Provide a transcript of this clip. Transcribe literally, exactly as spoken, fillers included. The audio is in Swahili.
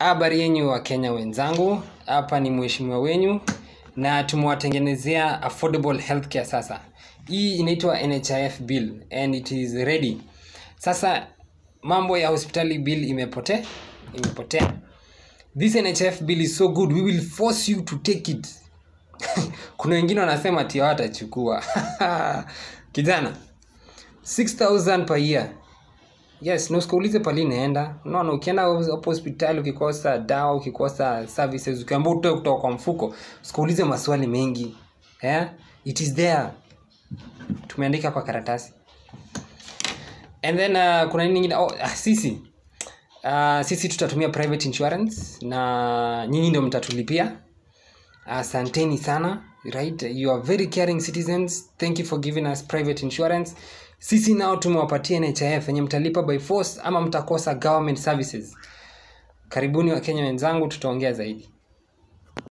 Habari yenu wa Kenya wenzangu, hapa ni mheshimiwa wenyu na tumewatengenezea affordable healthcare sasa. Hii inaitwa N H I F bill and it is ready. Sasa mambo ya hospitali bill imepotea, imepotea. This N H I F bill is so good, we will force you to take it. Kuna wengine wanasema ati hawatachukua. Kijana, six thousand per year. Yes, nusikaulize pali naenda. No, no, ukienda hospitali ukikosa dawa, ukikosa services, ukiambiwa utoe kutoka kwa mfuko, usikaulize maswali mengi. Yeah? It is there. Tumeandika kwa karatasi. And then uh, kuna nini nyingine? Oh, uh, sisi. Uh, sisi tutatumia private insurance na nyinyi ndio mtatulipia. Asanteni uh, sana. Right? You are very caring citizens. Thank you for giving us private insurance. Sisi nao tumewapatia N H I F yenye mtalipa by force ama mtakosa government services. Karibuni wa Kenya wenzangu, tutaongea zaidi.